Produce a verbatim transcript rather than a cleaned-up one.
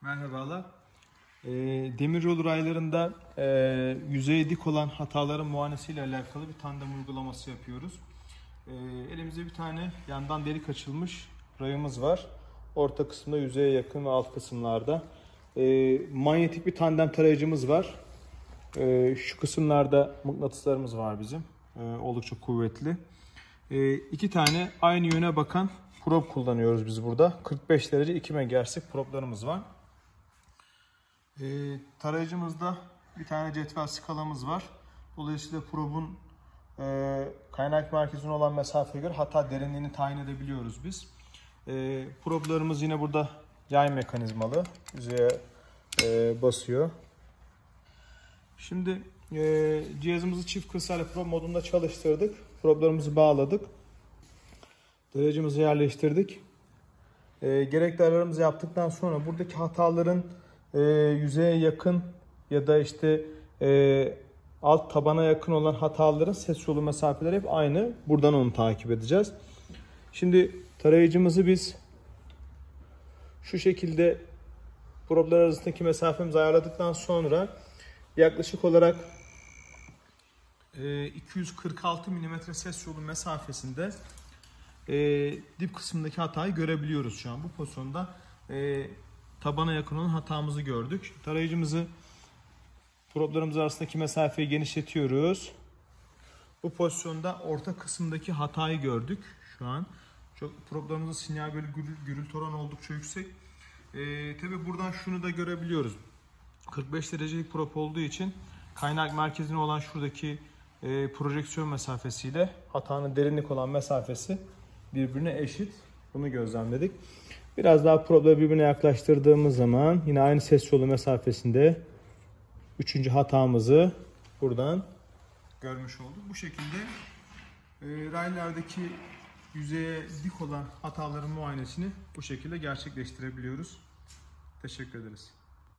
Merhabalar. E, Demiryolu raylarında e, yüzeye dik olan hataların muayenesiyle alakalı bir tandem uygulaması yapıyoruz. E, elimizde bir tane yandan delik açılmış rayımız var. Orta kısımda yüzeye yakın ve alt kısımlarda. E, manyetik bir tandem tarayıcımız var. E, şu kısımlarda mıknatıslarımız var bizim. E, oldukça kuvvetli. E, iki tane aynı yöne bakan prop kullanıyoruz biz burada. kırk beş derece iki megahertz'lik proplarımız var. E, tarayıcımızda bir tane cetvel skalamız var. Dolayısıyla probun e, kaynak merkezine olan mesafeye göre hata derinliğini tayin edebiliyoruz biz. E, problarımız yine burada yay mekanizmalı. Yüzeye e, basıyor. Şimdi e, cihazımızı çift kısayla prob modunda çalıştırdık. Problarımızı bağladık. Tarayıcımızı yerleştirdik. E, gerekli ayarlarımızı yaptıktan sonra buradaki hataların e, yüzeye yakın ya da işte e, alt tabana yakın olan hataların ses yolu mesafeleri hep aynı. Buradan onu takip edeceğiz. Şimdi tarayıcımızı biz şu şekilde problar arasındaki mesafemizi ayarladıktan sonra yaklaşık olarak e, iki yüz kırk altı milimetre ses yolu mesafesinde e, dip kısmındaki hatayı görebiliyoruz şu an. Bu pozisyonda e, tabana yakın olan hatamızı gördük. Tarayıcımızı problarımız arasındaki mesafeyi genişletiyoruz. Bu pozisyonda orta kısımdaki hatayı gördük şu an. Çok problarımızın sinyal bölü gürültü oranı oldukça yüksek. Ee, Tabi buradan şunu da görebiliyoruz. kırk beş derecelik prop olduğu için kaynak merkezine olan şuradaki e, projeksiyon mesafesiyle hatanın derinlik olan mesafesi birbirine eşit. Bunu gözlemledik. Biraz daha probları birbirine yaklaştırdığımız zaman yine aynı ses yolu mesafesinde üçüncü hatamızı buradan görmüş olduk. Bu şekilde e, raylardaki yüzeye dik olan hataların muayenesini bu şekilde gerçekleştirebiliyoruz. Teşekkür ederiz.